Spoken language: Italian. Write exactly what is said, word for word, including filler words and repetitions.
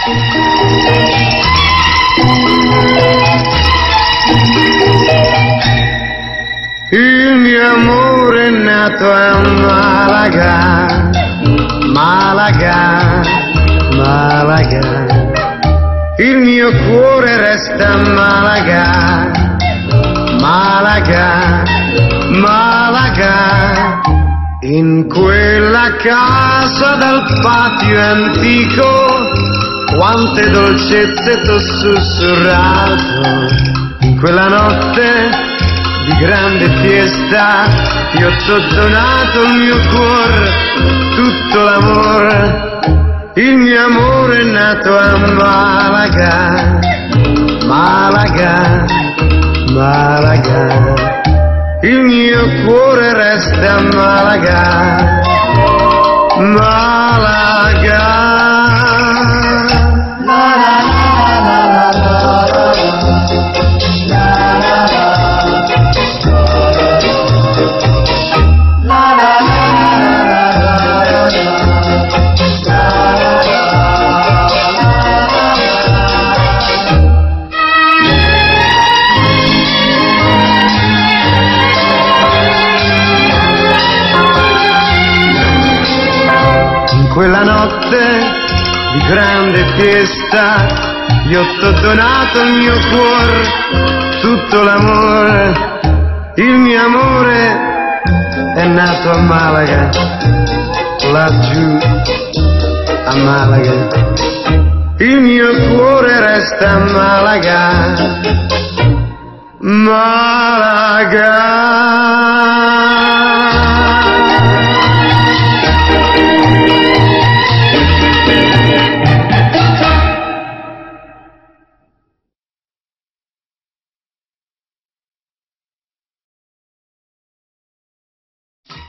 Il mio amore è nato a Malaga, Malaga, Malaga. Il mio cuore resta a Malaga, Malaga, Malaga. In quella casa dal patio antico, quante dolcezze t'ho sussurrato. In quella notte di grande fiesta io t'ho donato il mio cuore, tutto l'amore. Il mio amore è nato a Malaga, Malaga, Malaga. Il mio cuore resta a Malaga, Malaga. Quella notte di grande fiesta io t'ho donato il mio cuore, tutto l'amore. Il mio amore è nato a Malaga, laggiù a Malaga. Il mio cuore resta a Malaga, Malaga.